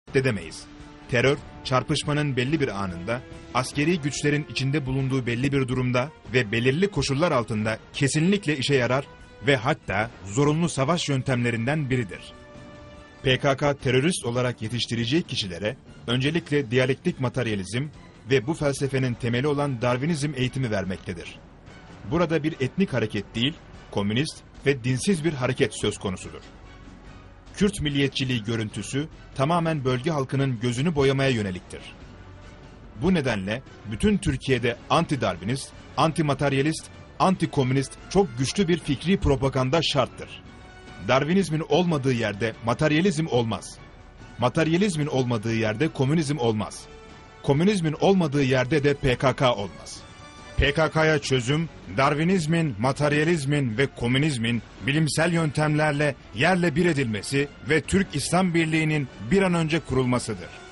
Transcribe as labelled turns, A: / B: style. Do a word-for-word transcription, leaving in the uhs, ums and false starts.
A: reddedemeyiz. Terör, çarpışmanın belli bir anında, askeri güçlerin içinde bulunduğu belli bir durumda ve belirli koşullar altında kesinlikle işe yarar ve hatta zorunlu savaş yöntemlerinden biridir. P K K terörist olarak yetiştireceği kişilere öncelikle diyalektik materyalizm ve bu felsefenin temeli olan Darwinizm eğitimi vermektedir. Burada bir etnik hareket değil, komünist ve dinsiz bir hareket söz konusudur. Kürt milliyetçiliği görüntüsü tamamen bölge halkının gözünü boyamaya yöneliktir. Bu nedenle bütün Türkiye'de anti-Darwinist, anti-materyalist, anti-komünist çok güçlü bir fikri propaganda şarttır. Darwinizmin olmadığı yerde materyalizm olmaz. Materyalizmin olmadığı yerde komünizm olmaz. Komünizmin olmadığı yerde de P K K olmaz. P K K'ya çözüm, Darwinizmin, materyalizmin ve komünizmin bilimsel yöntemlerle yerle bir edilmesi ve Türk İslam Birliği'nin bir an önce kurulmasıdır.